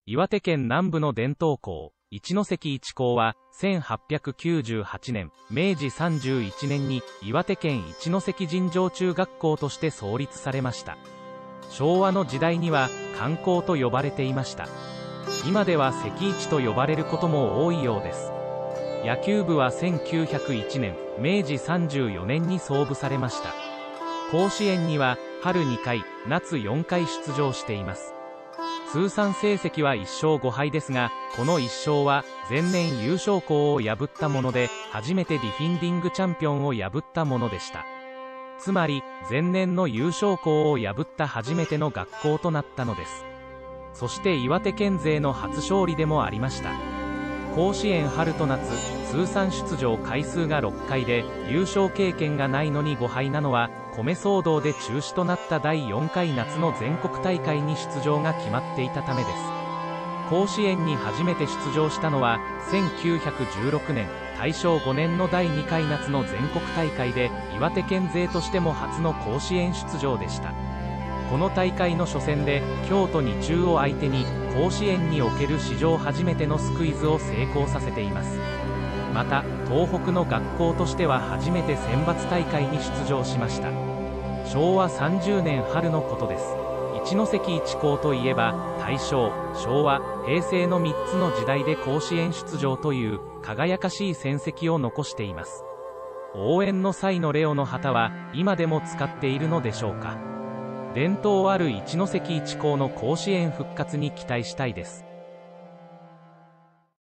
岩手県南部の伝統校、一関一高は、1898年、明治31年に岩手県一関尋常中学校として創立されました。昭和の時代には、関高と呼ばれていました。今では関一と呼ばれることも多いようです。野球部は1901年、明治34年に創部されました。甲子園には、春2回、夏4回出場しています。通算成績は1勝5敗ですが、この1勝は前年優勝校を破ったもので、初めてディフィンディングチャンピオンを破ったものでした。つまり、前年の優勝校を破った初めての学校となったのです。そして岩手県勢の初勝利でもありました。甲子園春と夏、通算出場回数が6回で、優勝経験がないのに5敗なのは、米騒動で中止となった第4回夏の全国大会に出場が決まっていたためです。甲子園に初めて出場したのは、1916年、大正5年の第2回夏の全国大会で、岩手県勢としても初の甲子園出場でした。この大会の初戦で、京都二中を相手に、甲子園における史上初めてのスクイズを成功させています。また、東北の学校としては初めて選抜大会に出場しました。昭和30年春のことです。一関一高といえば、大正、昭和、平成の3つの時代で甲子園出場という輝かしい戦績を残しています。応援の際のレオの旗は今でも使っているのでしょうか。伝統ある一関一高の甲子園復活に期待したいです。